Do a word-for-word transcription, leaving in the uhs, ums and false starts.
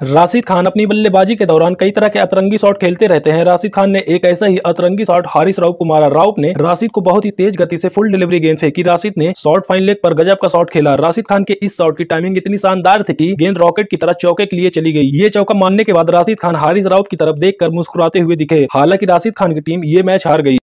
राशिद खान अपनी बल्लेबाजी के दौरान कई तरह के अतरंगी शॉट खेलते रहते हैं। राशिद खान ने एक ऐसा ही अतरंगी शॉट हारिस राउफ को मारा। राउफ ने राशिद को बहुत ही तेज गति से फुल डिलीवरी गेंद फेंकी। राशिद ने शॉट फाइन लेग पर गजब का शॉट खेला। राशिद खान के इस शॉट की टाइमिंग इतनी शानदार थी कि गेंद रॉकेट की तरह चौके के लिए चली गई। ये चौका मारने के बाद राशिद खान हारिस राउफ की तरफ देखकर मुस्कुराते हुए दिखे। हालांकि राशिद खान की टीम ये मैच हार गई।